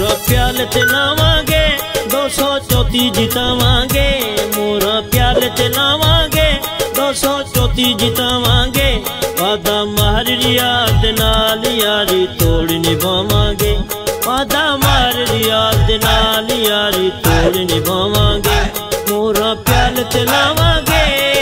मोरा प्याल ते लावांगे 234 जितावांगे मोरा प्याल ते लावांगे 234 जितावांगे वादा मार रियाद नाल यारी तोड़ निभावांगे वादा मार रियाद नाल यारी तोड़ निभावांगे मोरा प्याल ते लावांगे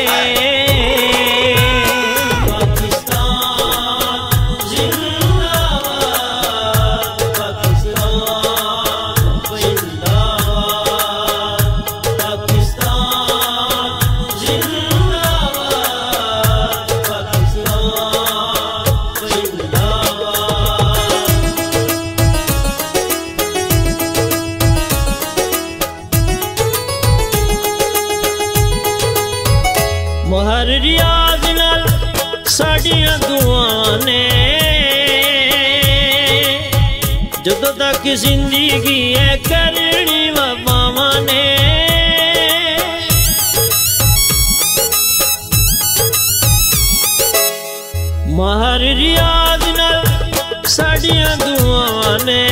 हर रियाज नाल साड़ियां दुआं ने जदों तक जिंदगी है करनी बाबा ने महर रियाज नाल साड़ियां दुआं ने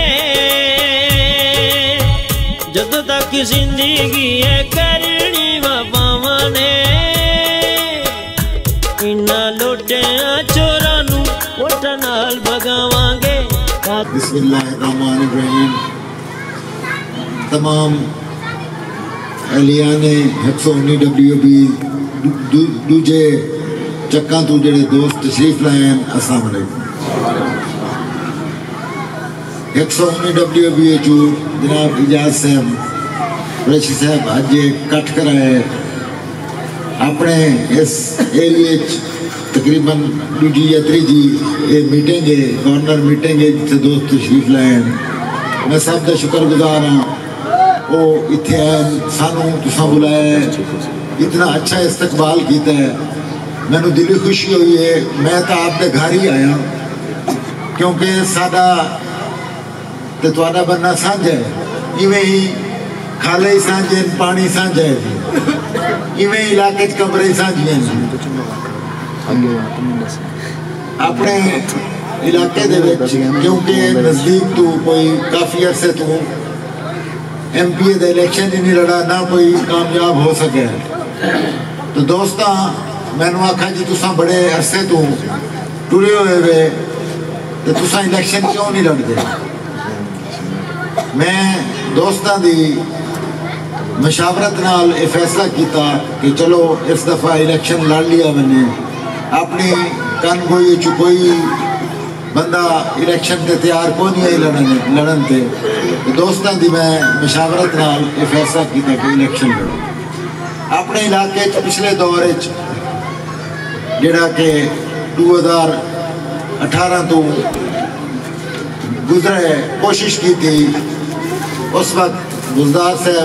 जदों तक जिंदगी है करनी बाबा ने इन्ना लोटियां चोरां नू वोटां नाल भगावांगे बिस्मिल्लाहिर्रहमानिर्रहीम तमाम अहलियाने 119 WB दूजे चक्कां तो जेड़े दोस्त तशरीफ लाए हैं अस्सलाम वालेकुम 119 WB चू जनाब इजाज साहब कुरैशी साहब अज कट कराए अपने इस एरिए तकरीबन दूजी या त्रीजी ये मीटिंग है गवर्नर मीटिंग है जिसे दोस्त तशरीफ लाए मैं सब का शुक्रगुजार हाँ वो इतने आए सानू तुसा बुलाया है इतना अच्छा इस्तकबाल किया है मैनू दिली खुशी हुई है मैं तो आपके घर ही आया क्योंकि साडा ते तुहाडा बनना सांझ है इवें ही खाले सांझ पानी सांझ है इवें इलाके कमरे सांझियां अपने इलाके दे विच क्योंकि नजदीक तो कोई काफ़ी अरसे तो MPA दे इलेक्शन ही नहीं लड़ा ना कोई कामयाब हो सके तो दोस्तां मैनू आखा जी तुसा बड़े अरसे तो टुरे हुए वे तो तुसा इलेक्शन क्यों नहीं लड़ते मैं दोस्तां दी मशावरत नाल ये फैसला किया कि चलो इस दफ़ा इलेक्शन लड़ लिया मैंने अपनी कन गोई कोई बंदा इलेक्शन के तैयार को नहीं है लड़न ते तो दोस्तों की मैं मशावरत नाल ये फैसला किया कि इलेक्शन लड़ो अपने इलाके पिछले दौर जिहड़ा कि 2018 तो गुजरे कोशिश की थी उस वक्त गुलजार साहब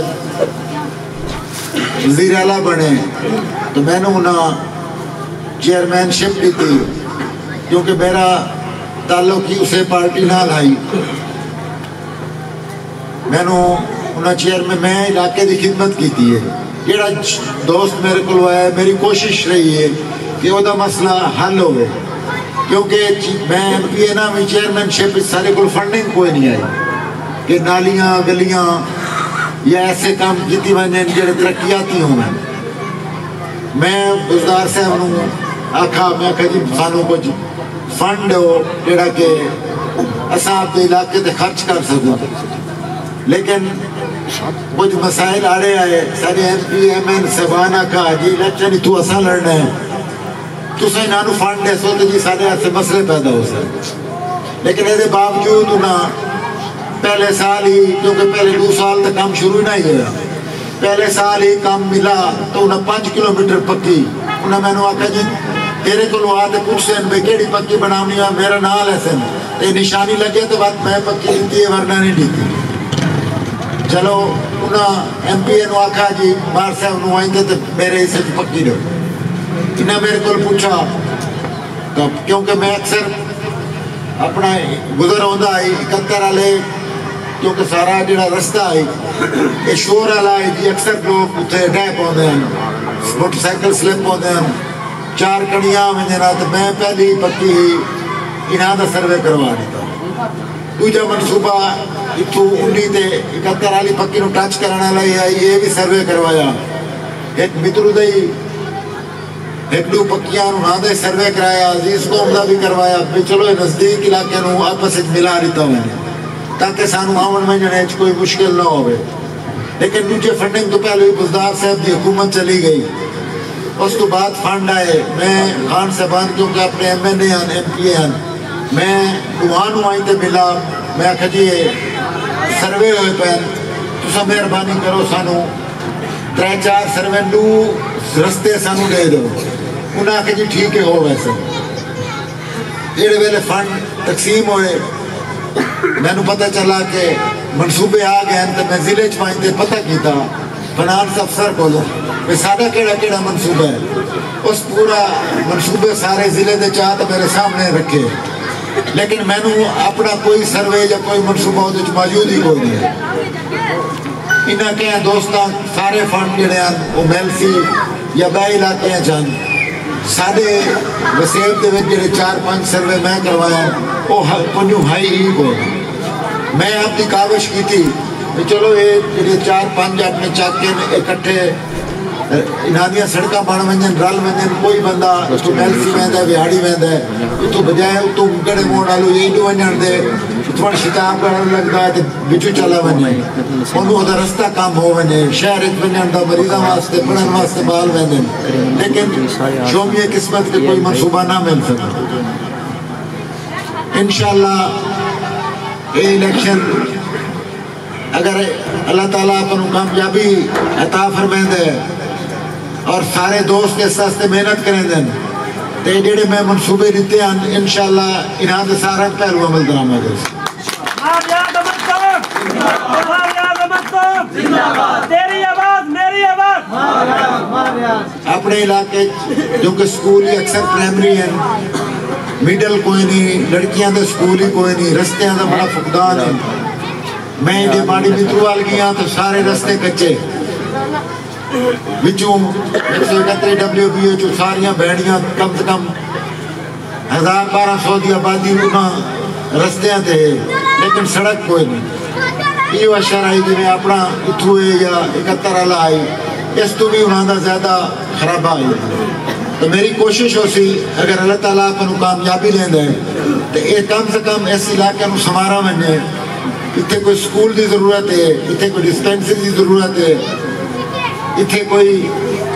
वज़ीर आला बने तो मैंने उन्हें चेयरमैनशिप दी थी क्योंकि मेरा ताल्लुक ही उसे पार्टी नाल आई मैनू उन्हें चेयरमैन मैं इलाके की खिदमत की है जेड़ा दोस्त मेरे को आया मेरी कोशिश रही है कि वह मसला हल हो क्योंकि मैं MPA ना भी चेयरमैनशिप सारे को फंडिंग कोई नहीं आई कि नालियाँ गलियाँ या ऐसे काम की वजह जो तरक्याती हों मैं गुलजार साहब नूं आखा मैं आखा जी सानू कुछ फंड हो जोड़ा कि असां आपके इलाके ते खर्च कर सकूँ लेकिन कुछ मसाइल आड़े आए सारे MP MN साहबान आखा जी इलेक्शन इतू असां लड़ना है तुसीं इन्हां नूं फंड दसो तो जी साढ़े हाथ से मसले पैदा हो सकते लेकिन ये बावजूद उन्हें पहले साल ही क्योंकि पहले 2 साल तक काम शुरू ही नहीं हुआ पहले साल ही काम मिला तो उन्हें 5 किलोमीटर पक्की उन्हें मैंने आखा जी तेरे को आते पूछते हैं भाई केड़ी पक्की बनानी है मेरा नाम है सन ते निशानी लगे तो बात मैं पक्की दी है वरना नहीं दी चलो उन्हें MPA नूं आखा जी मार साहब नूं आइंदे तो मेरे हिस्से पक्की दो इन्हें मेरे को पूछा तो क्योंकि मैं अक्सर अपना गुजर आंदा आई 71 वाले क्योंकि सारा जो रस्ता है ये शोर वाला है जी अक्सर लोग उत्थे डह पाते हैं मोटरसाइकिल स्लिप होते हैं 4 कड़ियाँ वजना तो मैं पहली पक्की इन्हां दा सर्वे करवा दिता दूजा मनसूबा اتو 19 تے 71 والی پکی نو ٹچ کرنا لئی ہے یہ بھی سروے کروایا ایک مترو دئی ایک دو پکیاں نو نہ دے سروے کرایا عزیز قوم دا بھی کروایا بھی چلو نزدیک علاقے نو آپس ملا دیتا ہوں تاکہ سانو آون منجنے کوئی مشکل نہ ہوئے لیکن مجھے فنڈنگ تو پہلے بزدار صاحب دی حکومت چلی گئی اس تو بعد فنڈ آئے میں خان صاحبان کیونکہ اپنے ایم این اے ہیں ایم پی اے ہیں میں دوانوں آئیں تے ملا میں آکھا جی سروے ہوئے پہن تو سا مہربانی کرو سانو 3-4 سروے دو رستے سانو دے دو انہاں آکھا جی ٹھیک ہے ہو ویسے ایڑے ویلے فنڈ تقسیم ہوئے میں نو پتہ چلا کہ منصوبے آ گئے ہیں تو میں ضلع چپائیں تے پتہ کیتا فنانس افسر کو لو میں سادہ کیڑا منصوبہ ہے اس پورا منصوبے سارے ضلع دے چاہتا میرے سامنے رکھے لیکن میں نو اپنا کوئی سروے یا کوئی منصوبہ ہو تو موجود ہی کوئی نہیں ہے انہاں کے ہیں دوستان سارے فنڈ جڑے ہیں وہ میلسی یا بے علاقے ہیں چاند سادے وسیب دے وچ جڑے 4-5 سروے میں کروایا وہ پنجو ہائی ہی کوئی میں اپنی کاوش کی تھی چلو یہ 4-5 اپنے چاکے اکٹھے انہانیاں سڑکاں بڑھ ونجن رل ونجن کوئی بندہ تو میلسی ویندہ ہے ویہاڑی ویندہ ہے تو بجائے تو گڑے موڑ آلو یہ دو ونجن دے تھوڑا شتاب کرنے لگتا ہے تو بچو چلا ونجن انہوں دا رستہ کام ہو ونجن شہر ایک ونجن دا مریضہ واسطے پڑھن واسطے بال ویندن لیکن شومی قسمت کے کوئی منصوبہ نہ مل سکتا انشاءاللہ یہ الیکشن اگر اللہ تعالیٰ اپنوں کامیابی عطا فرمائیں دے اور سارے دوست اس واسطے محنت کریں دیں تو یہ جڑے میں منصوبے دیتے ہیں انشاءاللہ انہاں دے سارا پہلو عمل درامہ دے تیری آواز میری آواز اپنے علاقے جو کہ سکول ہی اکثر پرائمری ہیں میڈل کوئی نہیں لڑکیاں دے سکول ہی کوئی نہیں رستیاں دا بڑا فقدان ہے میں انڈے ماڑی متروال گیا تو سارے رستے کچے بچوں 131 WBO ساریاں بہنیاں کم سے کم 1200 دی آبادی انہاں رستیاں تھے لیکن سڑک کوئی نہیں یہ اشار آئی کہ میں اپنا اتھوئے یا 71 والا آئی اس تو بھی انہاں دا زیادہ خراب آئی تو میری کوشش ہو سی اگر اللہ تعالیٰ اپنو کامیابی لیں دے تو ایک کم سے کم اس علاقے نو سمارا مننے اتھے کوئی سکول دی ضرورت ہے اتھے کوئی ڈسپینسری دی ضرورت ہے اتھے کوئی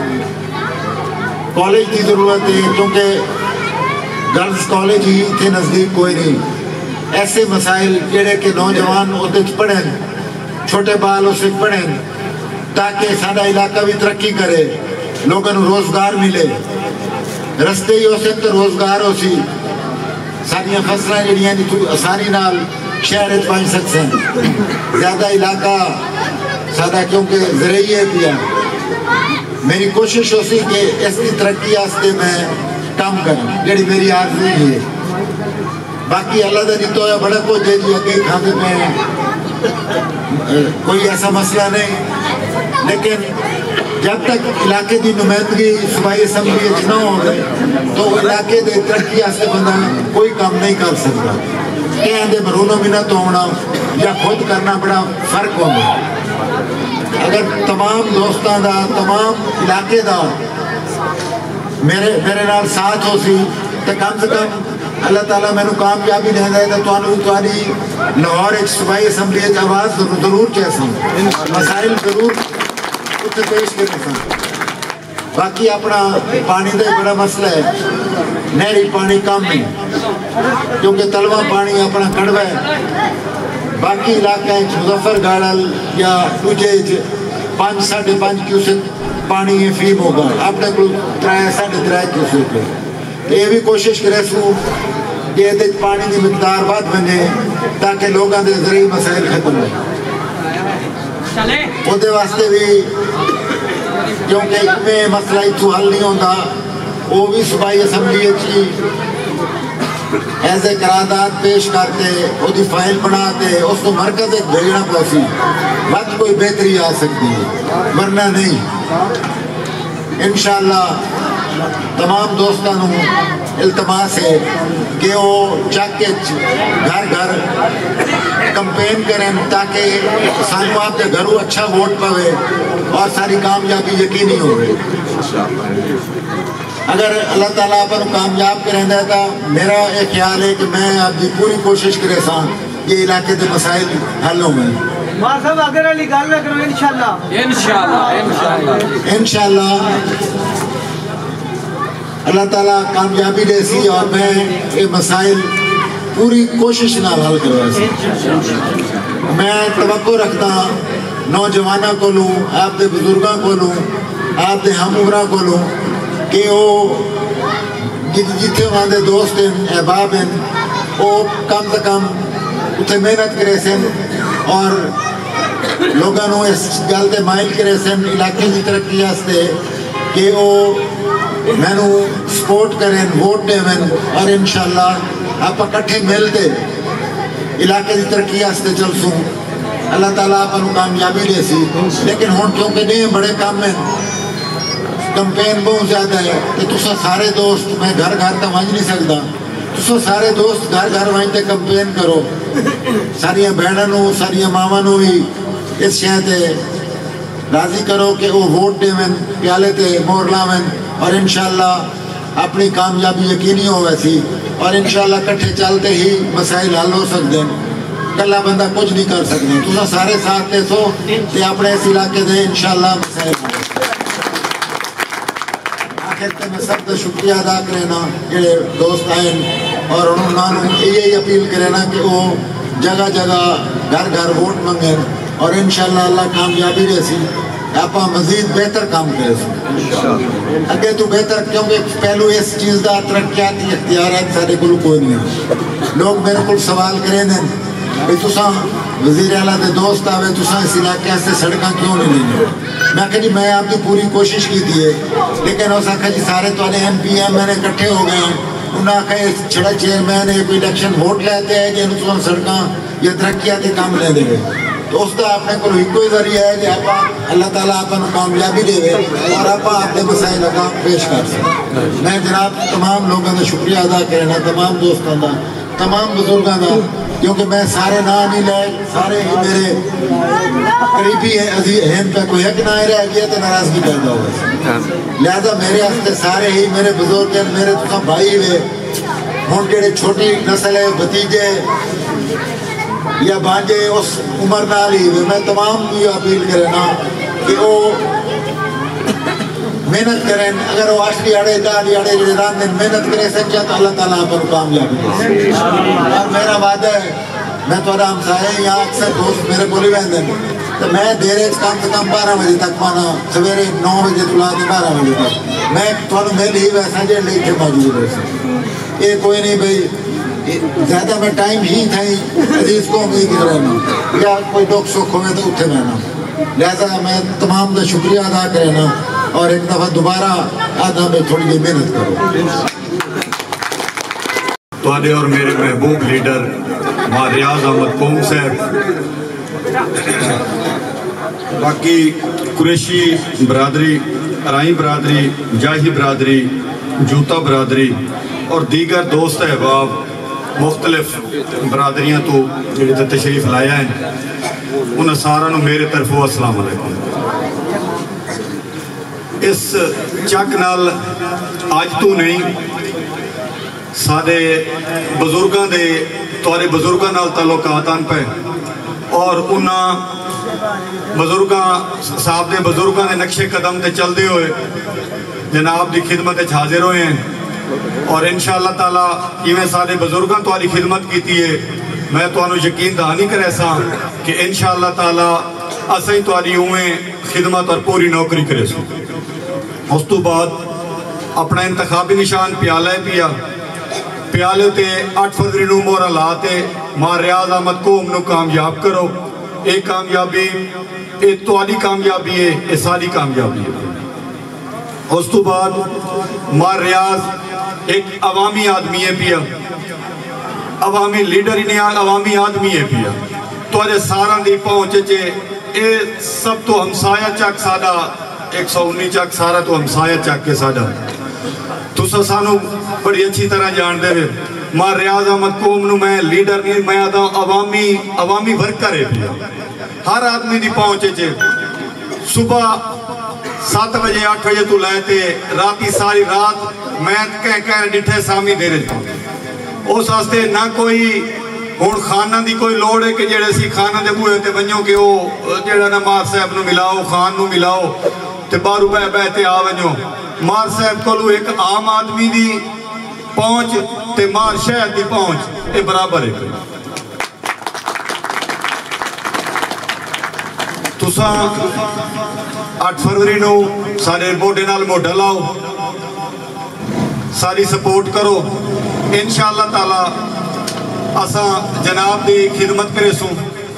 کالج دی ضرورت ہے کیونکہ گرلز کالج ہی اتھے نزدیک کوئی نہیں ایسے مسائل جڑے کہ نوجوان اتھے پڑھیں چھوٹے بال اسے پڑھیں تاکہ سادہ علاقہ بھی ترقی کرے لوگوں کو روزگار ملے رستے ہی ہو سکتے روزگار ہو سی ساریاں فصلیں جڑیاں آسانی نال شہر پہنچ سکتے ہیں زیادہ علاقہ سادہ کیونکہ زرعی ہے پیا میری کوشش ہو سی کہ اس کی ترقی آستے میں کام کریں جڑی میری آرزو ہے باقی اللہ دا نہیں تو ہے بڑا کو جے جی اگے کھانے میں کوئی ایسا مسئلہ نہیں لیکن جب تک علاقے دی نمائندگی صوبائی اسمبلی نہ ہو گئے تو علاقے دے ترقی آستے بندہ کوئی کام نہیں کر سکتا کہ اندے مرونوں منت ہونا یا خود کرنا بڑا فرق ہونا اگر تمام دوستان دا تمام علاقے دا میرے نال ساتھ ہو سی تو کم سے کم اللہ تعالیٰ میں نے کامیابی نہیں دے تو توانی لاہور ایک صوبائی اسمبلی ایک آواز ضرور چاہتا ہوں مسائل ضرور اتنے پیش کرنے سن باقی اپنا پانی دا بڑا مسئلہ ہے نہری پانی کم نہیں کیونکہ تلوہ پانی اپنا کڑوا ہے باقی علاقہ مظفر گاڑل یا تجھے 5-5.5 کیوسک پانی فیم ہوگا اپنے کو 3-3.5 کیوسک ہے یہ بھی کوشش کرے سو کہ یہ پانی کی مقدار بات بنے تاکہ لوگوں دے ذریعی مسائل ختم ہو وہ دے واسطے بھی کیونکہ میں مسئلہ اتھو حل نہیں ہوتا وہ بھی صوبائی اسمبلی کی ایسے قرارداد پیش کرتے وہ دی فائل بناتے اس کو مرکز ایک بھیجنا پوسی بات کوئی بہتری آ سکتی ہے ورنہ نہیں انشاءاللہ تمام دوستوں التماس ہے کہ وہ چک کے گھر گھر کمپین کریں تاکہ سانو آپ کے گھروں اچھا ووٹ پوے اور ساری کامیابی یقینی ہوئے. اگر اللہ تعالیٰ آپ کامیاب کریں دے تو میرا ایک خیال ہے کہ میں آپ کی پوری کوشش کرے سا یہ علاقے کے مسائل حل ہوں گے. صاحب اگر علی گل کرو انشاءاللہ اللہ تعالیٰ کامیابی دے سی اور میں یہ مسائل پوری کوشش نہ حل کروا سی. میں توقع رکھتا نوجوانوں کو لوں آپ دے بزرگوں کو لوں آپ دے ہم عمرہ کو لوں کہ وہ جتنے وہاں دے دوست ہیں احباب ہیں وہ کم سے کم اتنے محنت کرے سن اور لوگوں اس گل سے مائل کرے سن علاقے کی ترقی واسطے کہ وہ مینو سپورٹ کریں ووٹ دیں اور انشاءاللہ آپ کٹھے ملتے علاقے کی ترقی واسطے چل سوں. اللہ تعالیٰ آپ کامیابی دے سی. لیکن ہوں کیونکہ نہیں بڑے کام ہیں کمپین بہت زیادہ ہے کہ تسا سارے دوست میں گھر گھر تو ونج نہیں سکتا تسا سارے دوست گھر گھر ونجتے کمپین کرو ساریاں بہنوں ساریاں ماواں بھی اس شہر سے راضی کرو کہ وہ ووٹ دیں پیالے تے مور لاویں اور انشاءاللہ اپنی کامیابی یقینی ہو ویسی اور انشاءاللہ کٹھے چلتے ہی مسائل حل ہو سکتے ہیں. کلا بندہ کچھ نہیں کر سکتے. تسا سارے ساتھ تے سو تے اپنے اس علاقے دے انشاءاللہ مسائل آخر تے میں سب کا شکریہ ادا کرنا جڑے دوست آئے اور انہوں نے یہی اپیل کرنا کہ وہ جگہ جگہ گھر گھر ووٹ منگیں اور انشاءاللہ اللہ کامیابی دے سی آپ مزید بہتر کام کرے سن اگے تو بہتر کیونکہ پہلو اس چیز کا ترقیاتی اختیارات سارے کو کوئی نہیں. لوگ میرے کو سوال کریں دیں کہ تساں وزیر اعلیٰ دے دوست آوے تساں اس علاقے سے سڑکاں کیوں نہیں لینی. میں کہ جی میں آپ کی پوری کوشش کی تھی ہے لیکن اس آخر جی سارے تو ایم پی ایم میں کٹھے ہو گئے ہیں انہوں نے آخر چھڑا چیئرمین ہے کوئی الیکشن ووٹ لیتے ہیں جن تساں سڑکاں یا ترقیاتی کام لے دے تو اس کا اپنے کو کوئی ذریعہ ہے کہ آپ اللہ تعالیٰ آپ کامیابی دے اور آپ اپنے مسائل کا پیش کر سکیں. میں جناب تمام لوگوں کا شکریہ ادا کرنا تمام دوستوں کا تمام بزرگوں کا کیونکہ میں سارے نام نہیں لے سارے ہی میرے قریبی ہیں عزیز ہیں پہ کوئی حق نہ رہ گیا تو ناراضگی پیدا ہوا لہذا میرے ہاستے سارے ہی میرے بزرگ ہیں میرے تو بھائی ہوئے ہوں جڑے چھوٹی نسل ہے بھتیجے یا بانجے اس عمر نال ہی میں تمام کی اپیل کرنا کہ وہ محنت کریں اگر وہ 8 دیہڑے 10 دیہڑے جڑے رات دن محنت کرے سکتے تو اللہ تعالیٰ پر کامیابی دے. اور میرا وعدہ ہے میں تھوڑا ہمسائے یہاں اکثر دوست میرے کو لے ویندے تو میں دیرے کم سے کم 12 بجے تک پانا سویرے 9 بجے تو لا کے 12 بجے تک میں تھوڑا مل ہی ویسا جے لے کے موجود ہو سکتا. یہ کوئی نہیں بھائی زیادہ میں ٹائم ہی تھا عزیز کو امید رہنا یا کوئی دکھ سکھ ہوئے تو اتنے رہنا. لہذا میں تمام کا شکریہ ادا کرنا اور ایک دفعہ دوبارہ آدھا میں تھوڑی جی محنت کرو. تواڈے اور میرے محبوب لیڈر ماں ریاض احمد قوم صاحب باقی قریشی برادری ارائی برادری جاہی برادری جوتا برادری اور دیگر دوست احباب مختلف برادریاں تو جڑے تشریف لایا ہیں انہاں سارا میرے طرفوں السلام علیکم. اس چک نال آج تو نہیں سادے بزرگاں دے توارے بزرگاں نال تعلقاتاں پہ اور انہاں بزرگاں صاحب دے بزرگاں دے نقشے قدم تے چل دے ہوئے جناب دی خدمت حاضر ہوئے ہیں اور انشاءاللہ تعالیٰ میں سارے بزرگاں تواری خدمت کیتی ہے میں تو انہوں یقین دہانی کرے سا کہ انشاءاللہ تعالیٰ اسیں تواری ہوئے خدمت اور پوری نوکری کرے سو. اس تو بعد اپنا انتخابی نشان پیالہ پیا پیالے تے 8 فروری نو مورا لاتے ماں ریاض احمد قوم نو کامیاب کرو. ایک کامیابی ایک تواری کامیابی ہے ایک ساری کامیابی ہے. اس تو بعد ماں ریاض ایک عوامی آدمی ہے پیا عوامی لیڈر ہی نہیں عوامی آدمی ہے پیا تو اجے سارا دی پہنچے چے اے سب تو ہمسایہ چک سادہ 119 چک سارا تو ہمسایہ چک کے سادہ तुसा सानू बड़ी अच्छी तरह जान दे मां रियाज अहमद कौम नू मैं लीडर नहीं मैं आदा अवामी वर्कर है पिया हर आदमी दी पहुंच च सुबह 7 बजे 8 बजे तू लाए राती सारी रात मैं कह डिठे सामी दे रहे उस वास्ते ना कोई हुण खाना दी कोई लोड़ है कि जेड़े सी खाना दे बूहे ते वञो कि वो जेड़ा ना मार साहब नू मिलाओ खान नू मिलाओ ते बाहरों बह ते आ वञो मार साहब कोलू एक आम आदमी दी पहुंच ते मार शहर दी पहुंच ये बराबर है तुसा 8 फरवरी नू सारे मोढे नाल मोढा लाओ सारी सपोर्ट करो इंशाअल्लाह ताला असा जनाब दी खिदमत करे सू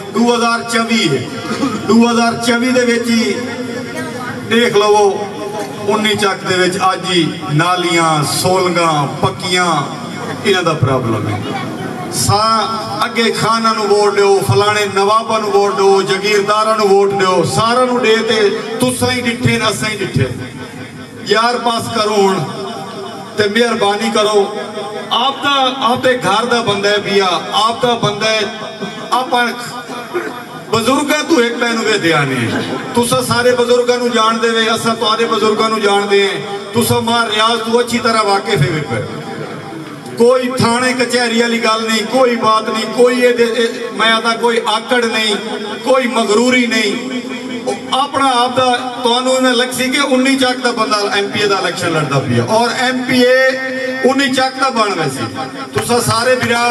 2024 दे विच ही देख लवो 19 ਚੱਕ ਦੇ ਵਿੱਚ ਅੱਜ ਹੀ ਨਾਲੀਆਂ ਸੋਲਗਾ ਪੱਕੀਆਂ ਇਹਨਾਂ ਦਾ ਪ੍ਰੋਬਲਮ ਹੈ ਸਾ ਅੱਗੇ ਖਾਨਾਂ ਨੂੰ ਵੋਟ ਦਿਓ ਫਲਾਣੇ ਨਵਾਬਾਂ ਨੂੰ ਵੋਟ ਦਿਓ ਜਗੀਰਦਾਰਾਂ ਨੂੰ ਵੋਟ ਦਿਓ ਸਾਰਿਆਂ ਨੂੰ ਦੇ ਤੇ ਤੁਸਾਂ ਹੀ ਡਿੱਠੇ ਨਾ ਅਸਾਂ ਹੀ ਡਿੱਠੇ ਯਾਰ ਪਾਸ ਕਰੋ ਹੁਣ ਤੇ ਮਿਹਰਬਾਨੀ ਕਰੋ आपके घर का बंदा है पिया आपका बंदा है अपन बजुर्गों तू एक मैनू वे ध्यान है तुसा सारे बजुर्गों को जानते वे असा तुहाडे बजुर्गों को जानते हैं तुसा मार रियाज तू अच्छी तरह वाकिफ है कोई थाने कचहरी वाली गल नहीं कोई बात नहीं कोई मैं आता कोई आकड़ नहीं कोई मगरूरी नहीं अपना आप दा तुहानू इवें लग सी कि 19 ਚੱਕ ਦਾ बंदा MPA ਦਾ इलेक्शन लड़दा पिया और MPA 19 ਚੱਕ ਦਾ बन वैसी तुसा सारे बिरा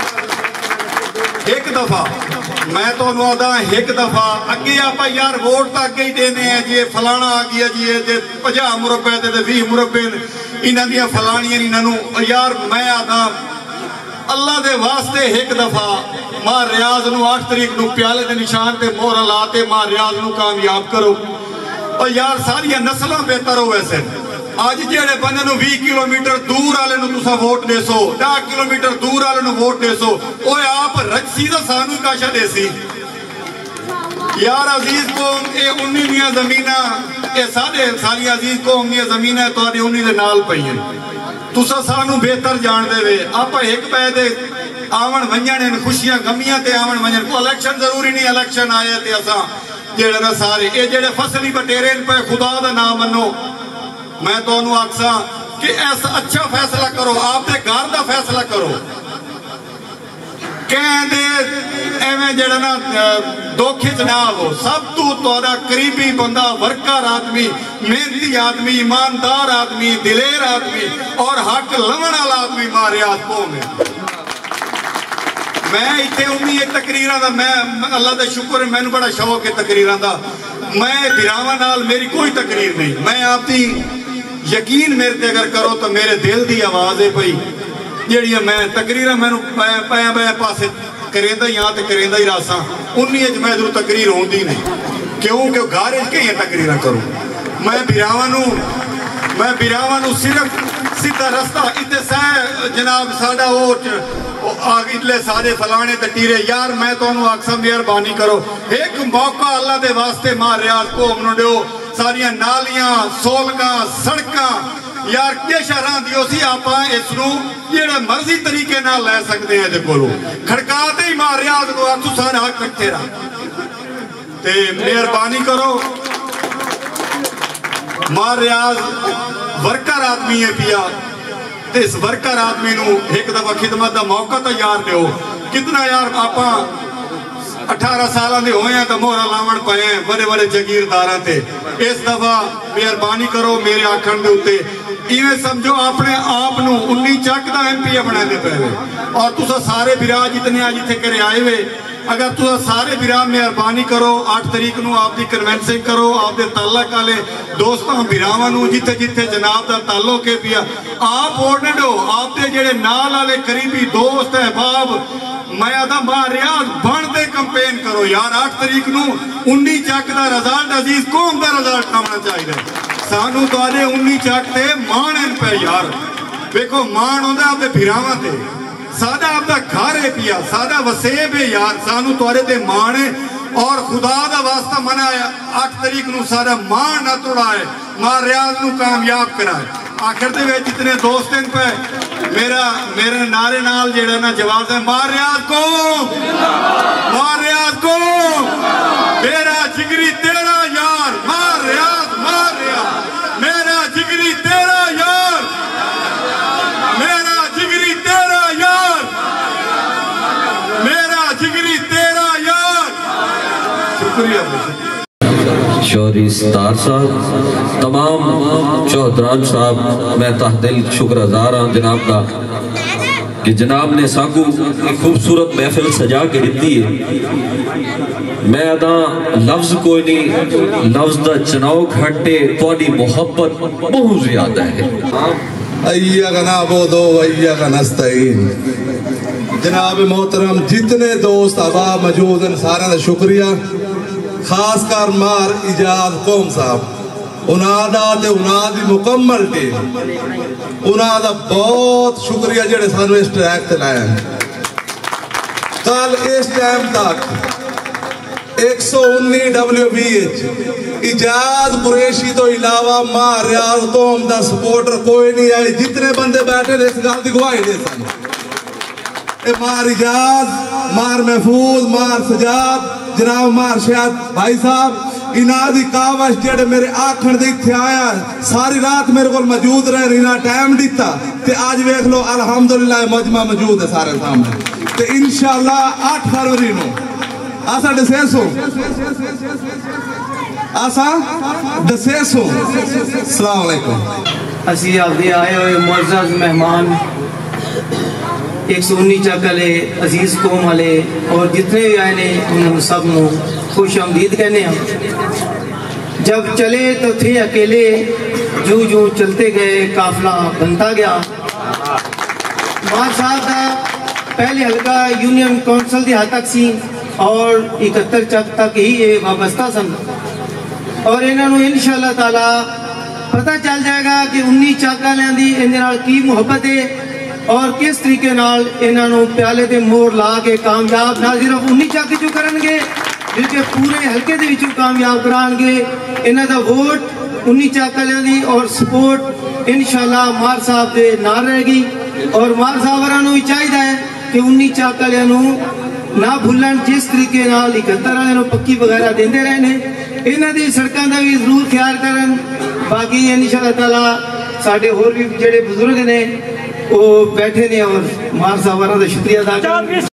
एक दफा मैं तो आदा एक दफा अगे आप यार वोट तो अगे ही देने हैं जी फलाना आ गया जी 50 मुरब्बे ते 20 मुरब्बे इन्हां दियां फलानियां इन्हां यार मैं आदा अल्लाह दे वास्ते एक दफा मां रियाज नू 8 तरीक नू प्याले दे निशान ते मोहर ला के मां रियाज नू कामयाब करो और यार सारियां नस्लां बेहतर हो वैसे आज जेड़े बंदे नू 20 किलोमीटर दूर वाले नू तुसा वोट देसो 10 किलोमीटर दूर वाले नू वोट देसो ओए आप रची दा सानू काशा देसी यार अजीज कौम ये 19 दियां ज़मीनां ये सारी अजीज कौम दियां ज़मीनां तुहाडी 19 दे नाल पईयां तुसा सानू बेहतर जान दे वे आप एक पै दे आवन वंजण खुशियां गमियां ते आवन वंजण को इलेक्शन जरूरी नहीं इलेक्शन आए ते असा जेड़े ना सारे ये जेड़े फसली बटेरे पे खुदा दा नाम मनो मैं तो आखसा कि ऐसा अच्छा फैसला करो आपके घर का फैसला करो कहते एवं जड़ा ना धोखे च ना हो सब तू करीबी बंदा वर्कर आदमी मेहनती आदमी ईमानदार आदमी दिलेर आदमी और हक लवण वाला आदमी मारे आपको मैं इतने 19 तकरीरां दा मैं अल्लाह का शुक्र है मैनू बड़ा शौक है तकरीरां दा मैं बिरावां नाल मेरी कोई तकरीर नहीं मैं आपकी यकीन मेरे ते अगर करो तो मेरे दिल की आवाज़ है भाई जी मैं तकरीर मैनू पै पासे करेंदा ही हाँ तो करेंदा ही रासा 19 मैं इधरों तकरीर होती नहीं क्योंकि घर कई तकरीर करूँ मैं बिरावां नू सिर्फ सीधा रस्ता इतने सह जनाब साडा इतले सारे फलाने तटीरे यार मैं तो आखसा मेहरबानी करो एक मौका अल्लाह दे वास्ते मां रियाज कौम नू दिओ सारियां नालियां सोलगा सड़कां यार के शहरां दिओ सी आपां इसनू जेड़े मर्जी तरीके नाल लै सकदे हैं दे कोलों खड़काते ही मां रियाज को तू सारा हक रखे रहा ते मेहरबानी करो मां रियाज वर्कर आदमी है पिया ते इस वर्कर आदमी नू एक दफा खिदमत का मौका तो यार दो कितना यार आप 18 साल के होए हैं तो मोहरा लावण पे हैं बड़े बड़े जगीरदार ते इस दफा मेहरबानी करो मेरे आखण के उत्ते इवें समझो अपने आप नू 19 ਚੱਕ का MPA बनाने पे और तुसा सारे बिरा जितने आज इतने करे आए वे अगर तुसा सारे बिरा मेहरबानी करो 8 तरीक नू आपकी कन्वेंसिंग करो आपके ताल्लुक वाले दोस्तों बिरावां नू जिथे जिथे जनाब का ताल्लुक है पिया आप वोट दो आपके जेड़े नाल वाले करीबी दोस्त अहबाब मैं आदा मां रियाज बनते कंपेन करो यार 8 तरीक नू 19 ਚੱਕ का रिजल्ट अजीज कौम का रिजल्ट आना चाहिए सानू तुहाडे 19 ਚੱਕ ते मान पे यार देखो मान आंदा आपके बिरावां ते सादा आपका घर है पिया सादा वसेब है यार सानू तुहाडे ते मान है और खुदा दा वास्ता मना 8 तरीक नू सारा मान ना तोड़ाए मां रियाज नू कामयाब कराए آخر دے وچ جتنے دوست ہیں پہ میرے نعرے نال جڑا نا جواب دے مار ریاض کو میرا جگری تیرا یار مار ریاض میرا جگری تیرا یار میرا جگری تیرا یار میرا جگری تیرا یار شکریہ شوری ستار صاحب تمام چودھران صاحب میں تہ دل شکر گزار ہوں جناب کا کہ جناب نے ساکو ایک خوبصورت محفل سجا کے دیتی ہے میں اداں لفظ کوئی نہیں لفظ دا چناؤ کھٹے توڑی محبت بہت زیادہ ہے ایّاک نعبد و ایّاک نستعین جناب محترم جتنے دوست احباب موجود ہیں سارے دا شکریہ خاص کر مار اجاز قوم صاحب انہاں تے انہاں دی مکمل ٹیم انہاں دا بہت شکریہ جڑے سانو اس ٹریک تے لائے ہیں کل اس ٹائم تک 119 WBH اجاز قریشی تو علاوہ مار ریاض قوم دا سپورٹر کوئی نہیں آئی جتنے بندے بیٹھے اس گل دی گواہی دے سن مار اجاز مار محفوظ مار سجاد جناب مار شہد بھائی صاحب انہاں دی کاوش جڑے میرے آکھن دے تھے آیا ساری رات میرے کو موجود رہے انہاں ٹائم دیتا تے آج ویکھ لو الحمدللہ مجمع موجود ہے سارے سامنے تے انشاءاللہ 8 فروری نو آسا ڈسیسو السلام علیکم اسی آپ دے آئے ہوئے معزز مہمان 119 چاکلے عزیز قوم والے اور جتنے بھی آئے نے انہوں سب نو خوش آمدید کہنے ہیں جب چلے تو تھے اکیلے جو چلتے گئے قافلہ بنتا گیا مار صاحب دا پہلے حلقہ یونین کونسل دی حد تک سی اور 71 چک تک ہی یہ وابستہ سن اور انہوں نے انشاءاللہ تعالی پتہ چل جائے گا کہ 19 چاکا لیندی انہوں کی محبت ہے اور کس طریقے نال انہوں نے پیالے دے مور لا کے کامیاب نہ صرف 19 چاکے جو کرن گے بلکہ پورے حلقے دے وچوں کامیاب کران گے انہوں دا ووٹ 19 چاکا لیندی اور سپورٹ انشاءاللہ مار صاحب دے نال رہے گی اور مار صاحب رانو ہی چاہیے ہے کہ 19 چاکا لیندوں نہ بھولن جس طریقے نال 71 والوں پکی وغیرہ دیندے رہنے انہاں دی سڑکاں دا بھی ضرور خیال کرن باقی انشاءاللہ تعالی ساڈے ہور بھی جڑے بزرگ نے وہ بیٹھے نے اور مار صاحب دا شکریہ ادا کریں